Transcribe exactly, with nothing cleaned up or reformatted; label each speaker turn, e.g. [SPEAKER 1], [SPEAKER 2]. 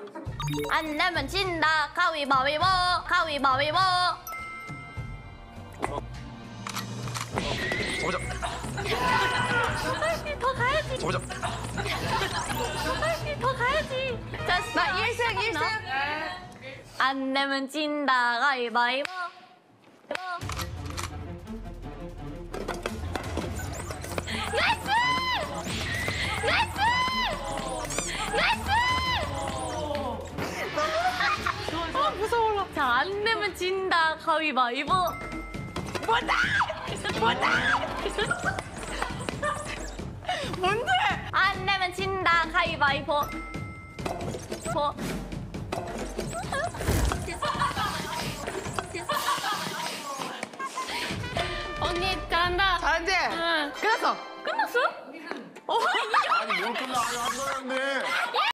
[SPEAKER 1] 안 내면 진다. 가위바위보. 가위바위보.
[SPEAKER 2] 보자.
[SPEAKER 1] 더 가야지.
[SPEAKER 2] 보자.
[SPEAKER 1] 더 가야지. 됐어.
[SPEAKER 3] 나 일 승, 일 승.
[SPEAKER 1] 안 내면 진다. 가위바위보. 나이스! 나이스! 나이스! 아, 무서워라. 자, 안 내면 진다. 가위바위보.
[SPEAKER 3] 뭐다? 뭐다? 뭔데?
[SPEAKER 1] 안 내면 진다. 가위바위보. 보. 언니 잘한다.
[SPEAKER 3] 잘한지?
[SPEAKER 1] 응.
[SPEAKER 3] 끝났어.
[SPEAKER 1] 끝났어? 어,
[SPEAKER 2] 아니 뭘 끝나? 아니 한 거였네.